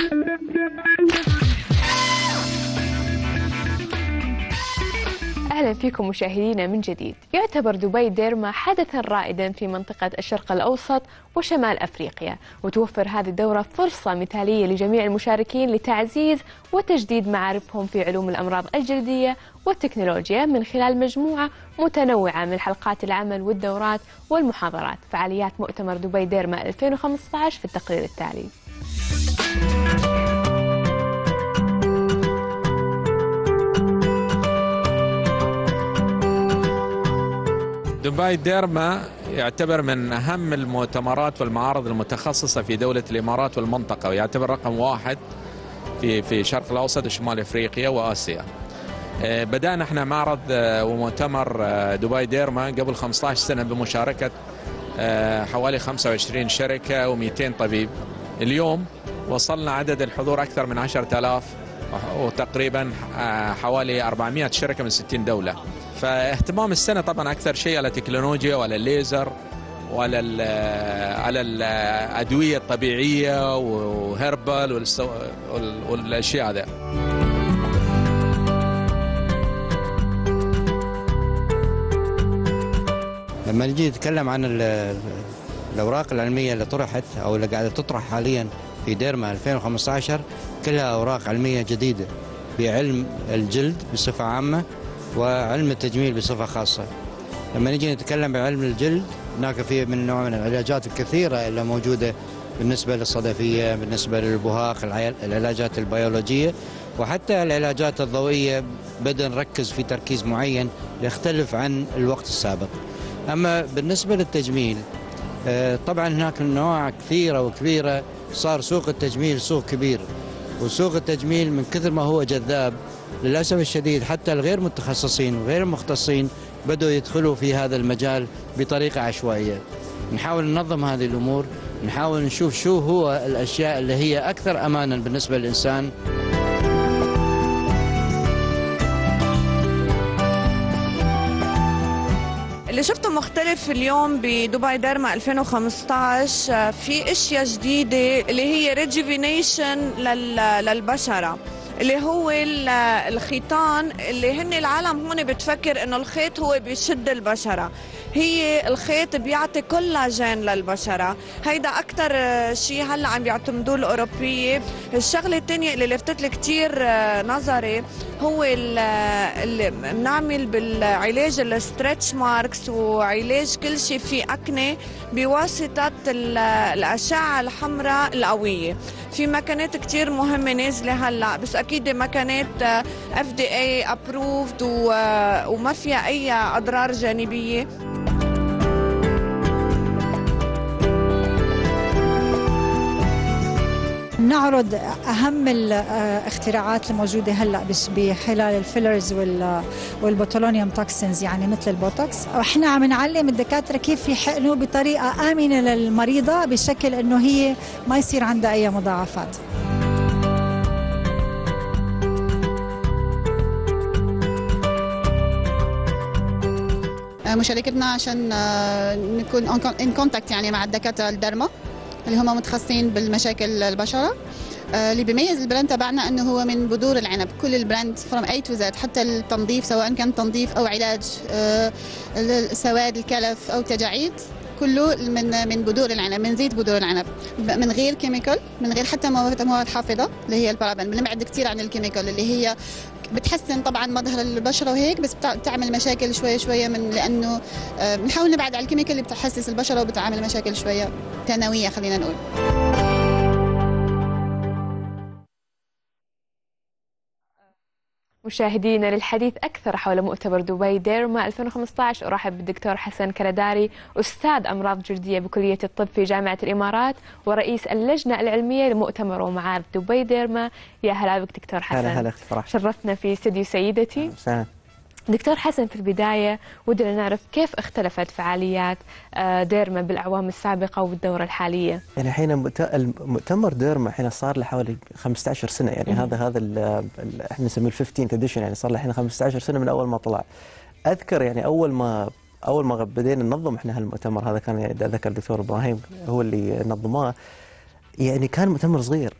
أهلا فيكم مشاهدينا من جديد. يعتبر دبي ديرما حدثا رائدا في منطقة الشرق الأوسط وشمال أفريقيا، وتوفر هذه الدورة فرصة مثالية لجميع المشاركين لتعزيز وتجديد معارفهم في علوم الأمراض الجلدية والتكنولوجيا من خلال مجموعة متنوعة من حلقات العمل والدورات والمحاضرات. فعاليات مؤتمر دبي ديرما 2015 في التقرير التالي. دبي ديرما يعتبر من أهم المؤتمرات والمعارض المتخصصة في دولة الإمارات والمنطقة، ويعتبر رقم واحد في شرق الأوسط وشمال أفريقيا وآسيا. بدأنا احنا معرض ومؤتمر دبي ديرما قبل 15 سنة بمشاركة حوالي 25 شركة و200 طبيب. اليوم وصلنا عدد الحضور أكثر من 10,000 وتقريبا حوالي 400 شركة من 60 دولة. فاهتمام السنة طبعا أكثر شيء على التكنولوجيا وعلى الليزر وعلى على الأدوية الطبيعية وهربال والأشياء هذا. لما نجي نتكلم عن الأوراق العلمية اللي طرحت أو اللي قاعدة تطرح حاليا في ديرما 2015 كلها أوراق علمية جديدة بعلم الجلد بصفة عامة وعلم التجميل بصفة خاصة. لما نجي نتكلم بعلم الجلد هناك في من نوع من العلاجات الكثيرة اللي موجودة بالنسبة للصدفية، بالنسبة للبهاق، العلاجات البيولوجية وحتى العلاجات الضوئية. بدأ نركز في تركيز معين يختلف عن الوقت السابق. أما بالنسبة للتجميل طبعا هناك نواة كثيرة وكبيرة. صار سوق التجميل سوق كبير، وسوق التجميل من كثر ما هو جذاب للأسف الشديد حتى الغير متخصصين وغير المختصين بدأوا يدخلوا في هذا المجال بطريقة عشوائية. نحاول ننظم هذه الأمور، نحاول نشوف شو هو الأشياء اللي هي أكثر أمانا بالنسبة للإنسان. اللي شفته مختلف اليوم بدبي ديرما 2015 في اشياء جديده اللي هي ريجيفينيشن للبشره، اللي هو الخيطان اللي هن العالم هون بتفكر انه الخيط هو بيشد البشره. هي الخيط بيعطي كولاجين للبشره. هيدا اكثر شيء هلا عم بيعتمدوه الاوروبيه. الشغله الثانيه اللي لفتت لي كثير نظري هو اللي بنعمل بالعلاج الستريتش ماركس وعلاج كل شيء في اكنه بواسطه الاشعه الحمراء القويه. في مكانات كثير مهمه نازله هلا، بس اكيد مكانات FDA approved وما فيها اي اضرار جانبيه. نعرض أهم الاختراعات الموجودة هلأ بخلال الفيلرز والبوتولونيوم توكسينز، يعني مثل البوتوكس. وإحنا عم نعلم الدكاترة كيف يحقنوا بطريقة آمنة للمريضة بشكل إنه هي ما يصير عندها أي مضاعفات. مشاركتنا عشان نكون ان كونتاكت يعني مع الدكاترة الدرما اللي هم متخصصين بالمشاكل البشرة. اللي بيميز البراند تبعنا انه هو من بذور العنب. كل البراند فروم اي تو زد، حتى التنظيف سواء كان تنظيف او علاج سواد الكلف او تجاعيد، كله من بذور العنب، من زيت بذور العنب، من غير كيميكال، من غير حتى مواد حافظه اللي هي البارابين. بنبعد كثير عن الكيميكال اللي هي بتحسن طبعا مظهر البشره وهيك، بس بتعمل مشاكل شويه شويه، لانه بنحاول نبعد عن الكيميكال اللي بتحسس البشره وبتعمل مشاكل شويه ثانويه خلينا نقول. مشاهدينا للحديث أكثر حول مؤتمر دبي ديرما 2015 أرحب بالدكتور حسن كرداري، أستاذ أمراض جلدية بكلية الطب في جامعة الإمارات ورئيس اللجنة العلمية لمؤتمر ومعارض دبي ديرما. يا هلا بك دكتور حسن. هلا أختي فرح. شرفتنا في استديو سيدتي. دكتور حسن، في البداية ودنا نعرف كيف اختلفت فعاليات ديرما بالأعوام السابقة وبالدورة الحالية؟ يعني الحين مؤتمر ديرما الحين صار له حوالي 15 سنة، يعني هذا احنا نسميه ال15 اديشن، يعني صار له الحين 15 سنة من أول ما طلع. أذكر يعني أول ما بدينا ننظم احنا هالمؤتمر هذا، كان ذكر الدكتور إبراهيم هو اللي نظماه، يعني كان مؤتمر صغير.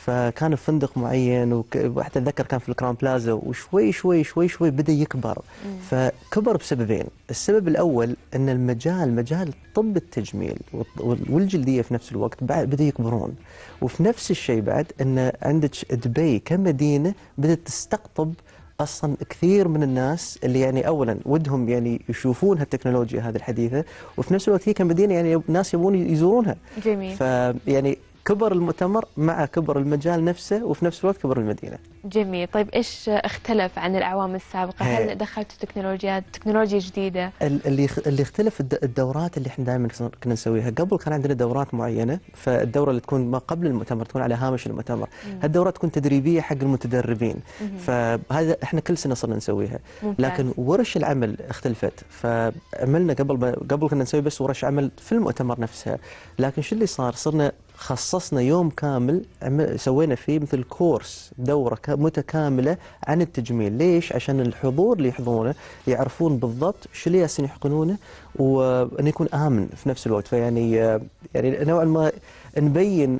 فكان في فندق معين، وحتى اتذكر كان في الكرام بلازا، وشوي شوي شوي شوي بدا يكبر. فكبر بسببين. السبب الاول ان مجال طب التجميل والجلديه في نفس الوقت بعد بدا يكبرون. وفي نفس الشيء بعد ان عندك دبي كمدينه بدات تستقطب اصلا كثير من الناس اللي يعني اولا ودهم يعني يشوفون هالتكنولوجيا هذه الحديثه، وفي نفس الوقت هي كمدينه يعني الناس يبون يزورونها. جميل. فيعني كبر المؤتمر مع كبر المجال نفسه، وفي نفس الوقت كبر المدينه. جميل. طيب ايش اختلف عن الاعوام السابقه؟ هل دخلتوا تكنولوجيا جديده؟ اللي اختلف الدورات اللي احنا دائما كنا نسويها. قبل كان عندنا دورات معينه، فالدوره اللي تكون ما قبل المؤتمر تكون على هامش المؤتمر. هالدورات تكون تدريبيه حق المتدربين. فهذا احنا كل سنه صرنا نسويها. ممتاز. لكن ورش العمل اختلفت، فعملنا قبل كنا نسوي بس ورش عمل في المؤتمر نفسها. لكن شو اللي صرنا خصصنا يوم كامل سوينا فيه مثل كورس، دورة متكاملة عن التجميل. ليش؟ عشان الحضور اللي يحضرونه يعرفون بالضبط شو اللي ياسين يحقنونه، وأن يكون آمن في نفس الوقت. فيعني نوعا ما نبين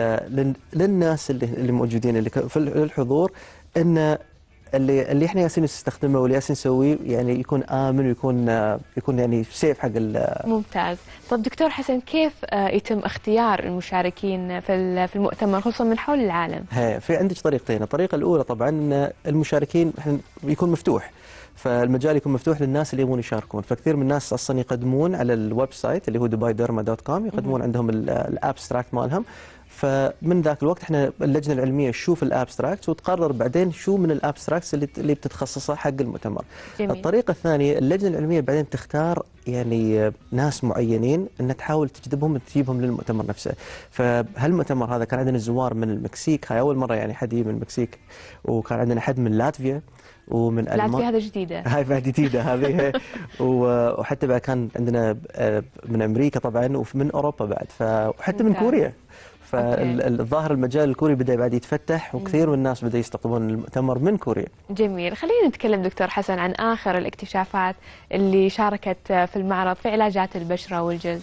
للناس اللي موجودين اللي في الحضور ان اللي احنا ياسين نستخدمه واللي ياسين نسويه يعني يكون آمن، ويكون يعني سيف حق ممتاز. طب دكتور حسن، كيف يتم اختيار المشاركين في المؤتمر خصوصا من حول العالم؟ في عندك طريقتين. الطريقة الأولى طبعا المشاركين يكون مفتوح، فالمجال يكون مفتوح للناس اللي يبون يشاركون. فكثير من الناس اصلا يقدمون على الويب سايت اللي هو dubai-derma.com، يقدمون عندهم الابستراكت مالهم. فمن ذاك الوقت احنا اللجنه العلميه تشوف الابستراكت وتقرر بعدين شو من الابستراكتس اللي بتتخصصها حق المؤتمر. جميل. الطريقه الثانيه اللجنه العلميه بعدين تختار يعني ناس معينين انها تحاول تجذبهم وتجيبهم للمؤتمر نفسه. فهالمؤتمر هذا كان عندنا زوار من المكسيك، هاي اول مره يعني حد يجي من المكسيك، وكان عندنا حد من لاتفيا ومن لاتفيا. هذا جديده، هاي بعد جديده هذه. وحتى بعد كان عندنا من امريكا طبعا، ومن اوروبا بعد، وحتى من كوريا. فالظاهر المجال الكوري بدأ بعد يتفتح، وكثير من الناس بدأ يستقطبون المؤتمر من كوريا. جميل. خلينا نتكلم دكتور حسن عن آخر الاكتشافات اللي شاركت في المعرض في علاجات البشرة والجلد.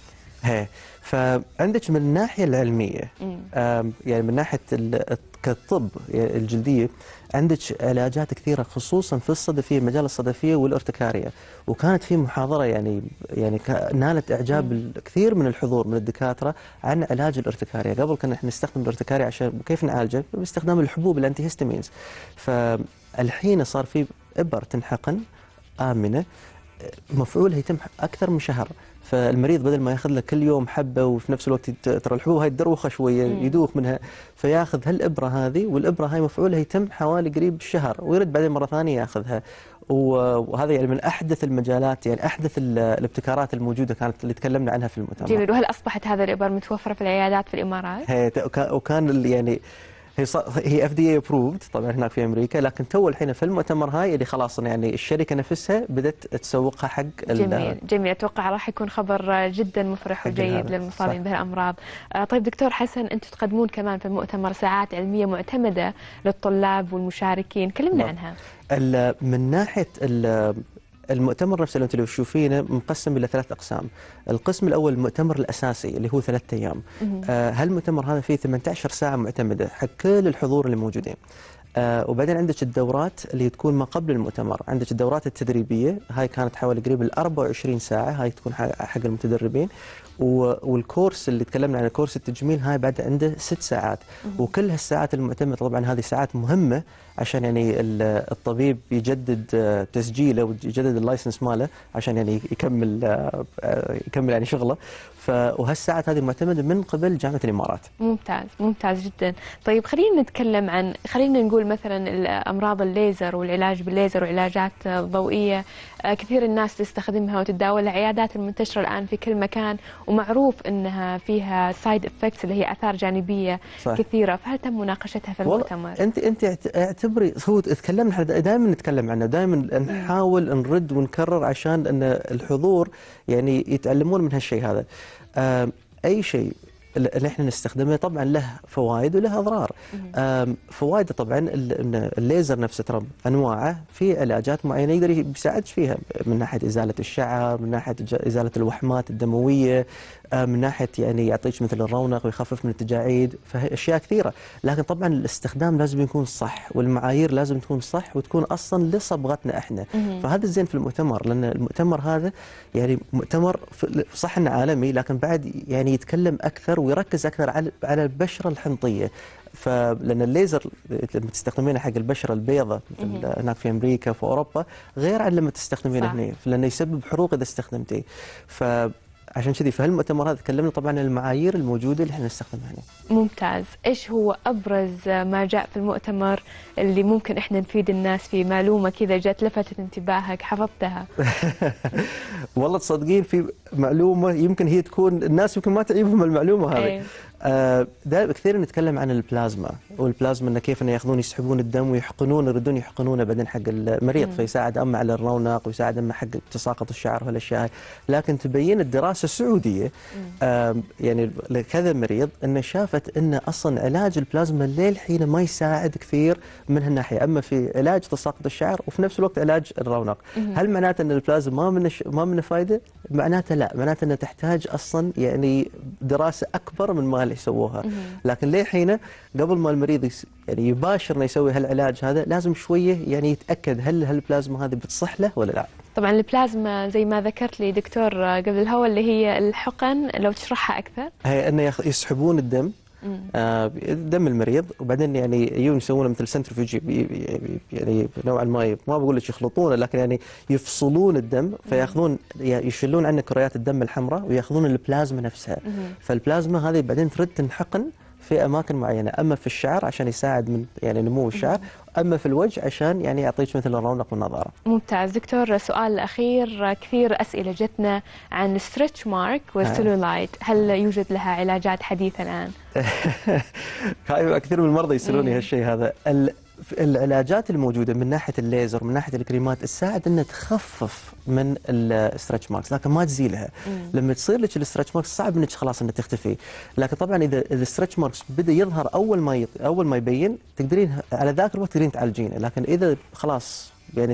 فعندك من الناحية العلمية يعني من ناحية كالطب الجلدية عندك علاجات كثيرة خصوصا في الصدفية، مجال الصدفية والارتكارية. وكانت في محاضرة يعني نالت إعجاب الكثير من الحضور من الدكاترة عن علاج الارتكارية. قبل كنا احنا نستخدم الارتكارية عشان كيف نعالجه باستخدام الحبوب الأنتي هيستامينز. فالحين صار في إبر تنحقن آمنة مفعولها يتم أكثر من شهر. فالمريض بدل ما ياخذ له كل يوم حبه، وفي نفس الوقت ترى الحبوب هاي تدروخه شويه يدوخ منها، فياخذ هالابره هذه، والابره هاي مفعولها يتم حوالي قريب شهر، ويرد بعدين مره ثانيه ياخذها. وهذا يعني من احدث المجالات، يعني احدث الابتكارات الموجوده كانت اللي تكلمنا عنها في المؤتمر. جميل. وهل اصبحت هذه الابر متوفره في العيادات في الامارات؟ وكان يعني هي FDA approved طبعا هناك في امريكا، لكن تو الحين في المؤتمر هاي اللي خلاص يعني الشركه نفسها بدات تسوقها حق جميل. اتوقع راح يكون خبر جدا مفرح وجيد للمصابين بهالامراض. طيب دكتور حسن، انتم تقدمون كمان في المؤتمر ساعات علميه معتمده للطلاب والمشاركين، كلمنا عنها. من ناحيه المؤتمر نفسه اللي انتم تشوفينه مقسم الى 3 اقسام. القسم الاول المؤتمر الاساسي اللي هو 3 ايام. هالمؤتمر هذا فيه 18 ساعه معتمده حق كل الحضور اللي موجودين. وبعدين عندك الدورات اللي تكون ما قبل المؤتمر. عندك الدورات التدريبيه، هاي كانت حوالي قريب 24 ساعه، هاي تكون حق المتدربين. والكورس اللي تكلمنا عن كورس التجميل هاي بعد عنده 6 ساعات. وكل هالساعات المعتمده طبعا هذه ساعات مهمه عشان يعني الطبيب يجدد تسجيله ويجدد اللايسنس ماله عشان يعني يكمل يعني شغله. وهالساعات هذه معتمده من قبل جامعه الامارات. ممتاز جدا. طيب خلينا نقول مثلا الامراض الليزر والعلاج بالليزر والعلاجات الضوئيه، كثير الناس تستخدمها وتتداولها، عيادات المنتشره الان في كل مكان، ومعروف انها فيها سايد افكتس اللي هي اثار جانبيه صح. كثيره، فهل تم مناقشتها في المؤتمر؟ انت اعتبري هو تكلمنا، احنا دائما نتكلم عنه، دائما نحاول نرد ونكرر عشان ان الحضور يعني يتعلمون من هالشيء هذا. اي شيء اللي احنا نستخدمه طبعا له فوائد وله اضرار. فوائده طبعا الليزر نفسه ترى انواعه، في علاجات معينه يقدر يساعدك فيها من ناحيه ازاله الشعر، من ناحيه ازاله الوحمات الدمويه، من ناحيه يعني يعطيك مثل الرونق ويخفف من التجاعيد، فهي اشياء كثيره. لكن طبعا الاستخدام لازم يكون صح، والمعايير لازم تكون صح وتكون اصلا لصبغتنا احنا. فهذا الزين في المؤتمر، لان المؤتمر هذا يعني مؤتمر صح انه عالمي، لكن بعد يعني يتكلم اكثر ويركز اكثر على البشره الحنطيه. فلان الليزر لما تستخدمينه حق البشره البيضاء هناك في امريكا وفي اوروبا غير عن لما تستخدمينه هنا، لانه يسبب حروق اذا استخدمتيه. فعشان كذي في هالمؤتمر هذا تكلمنا طبعا عن المعايير الموجوده اللي احنا نستخدمها هنا. ممتاز. ايش هو ابرز ما جاء في المؤتمر اللي ممكن احنا نفيد الناس في معلومه كذا جت لفتت انتباهك حفظتها؟ والله تصدقين في معلومه يمكن هي تكون الناس يمكن ما تعيبهم المعلومه هذه. دائما كثير نتكلم عن البلازما، والبلازما انه كيف انه ياخذون يسحبون الدم ويحقنون يردون يحقنونه بعدين حق المريض، فيساعد اما على الرونق ويساعد اما حق تساقط الشعر وهالاشياء هاي. لكن تبين الدراسه السعوديه يعني لكذا مريض انه شافت انه اصلا علاج البلازما للحين ما يساعد كثير من هالناحيه، اما في علاج تساقط الشعر وفي نفس الوقت علاج الرونق. هل معناته ان البلازما ما منه فائده؟ معناته لا، معناته انه تحتاج اصلا يعني دراسه اكبر من ما اللي يسووها. لكن للحين قبل ما المريض يعني يباشر انه يسوي هالعلاج هذا لازم شويه يعني يتاكد هل هالبلازما هذه بتصح له ولا لا. طبعا البلازما زي ما ذكرت لي دكتور قبل الهواء اللي هي الحقن، لو تشرحها اكثر. هي انه يسحبون الدم دم المريض، وبعدين يعني يجون يسوون مثل سنترفيوج، يعني نوعا ما بقول لك يخلطونه، لكن يعني يفصلون الدم، فياخذون يشيلون عنه كريات الدم الحمراء وياخذون البلازما نفسها. فالبلازما هذه بعدين ترد تنحقن في اماكن معينه، اما في الشعر عشان يساعد من يعني نمو الشعر، اما في الوجه عشان يعني يعطيك مثل الرونق والنضاره. ممتاز. دكتور سؤال الاخير، كثير اسئله جتنا عن الستريتش مارك والسيلولايت، هل يوجد لها علاجات حديثه الان؟ كثير من المرضى يسالوني هالشيء هذا. العلاجات الموجوده من ناحيه الليزر ومن ناحيه الكريمات تساعد انها تخفف من الستريتش ماركس، لكن ما تزيلها. لما تصير لك الستريتش ماركس صعب انك خلاص انها تختفي. لكن طبعا اذا الستريتش ماركس بدا يظهر اول ما يبين تقدرين على ذاك الوقت تقدرين تعالجينه، لكن اذا خلاص يعني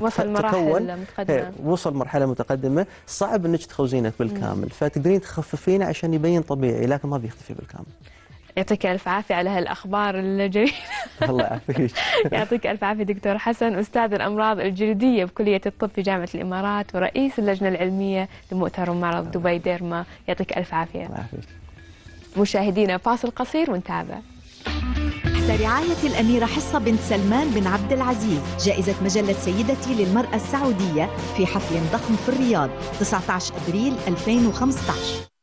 وصل مرحله متقدمه صعب انك تخوزينه بالكامل، فتقدرين تخففينه عشان يبين طبيعي، لكن ما بيختفي بالكامل. يعطيك الف عافيه على هالاخبار الجميله. الله يعافيك. يعطيك الف عافيه دكتور حسن، استاذ الامراض الجلديه بكليه الطب في جامعه الامارات ورئيس اللجنه العلميه لمؤتمر ومعرض دبي ديرما. يعطيك الف عافيه. الله يعافيك. مشاهدينا فاصل قصير ونتابع. تحت رعاية الأميرة حصة بنت سلمان بن عبد العزيز جائزة مجلة سيدتي للمرأة السعودية في حفل ضخم في الرياض 19 أبريل 2015.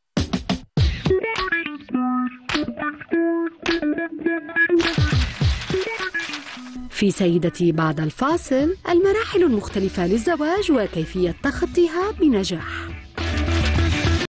في سيدتي بعد الفاصل المراحل المختلفة للزواج وكيفية تخطيها بنجاح.